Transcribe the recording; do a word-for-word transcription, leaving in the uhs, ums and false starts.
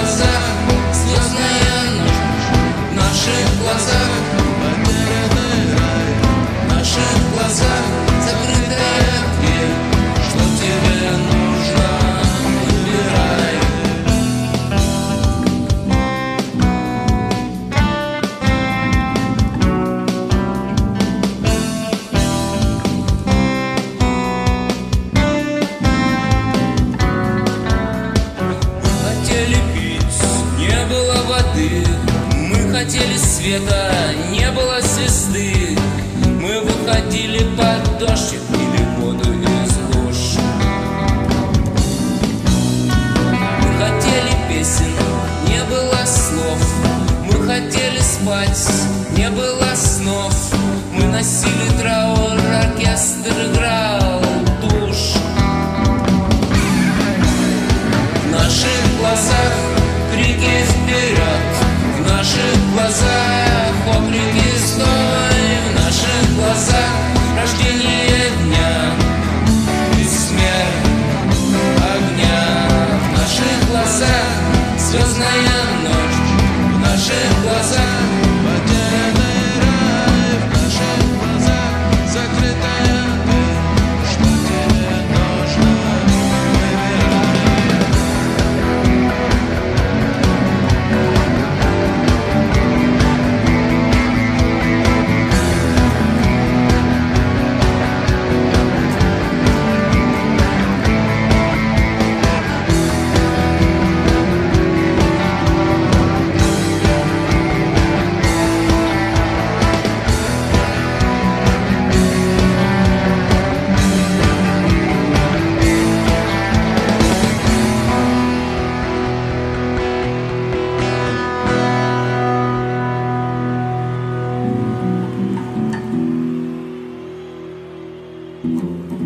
глазах звездная ночь, в наших глазах потерянный рай, в наших глазах закрытая дверь. Что тебе нужно, выбирай. Хотели пить, не было воды. Мы хотели света, не было звезды. Мы выходили под дождь и пили воду из луж. Мы хотели песен, не было слов. Мы хотели спать, не было снов. Мы носили траур, оркестр играл тушь. В наших глазах крики вперед, в наших глазах окрики стой, в наших глазах рождение дня и смерть огня. В наших глазах звездная ночь, в наших глазах потерянный рай, в наших глазах закрытая дверь. Что тебе нужно, выбирай. Thank you.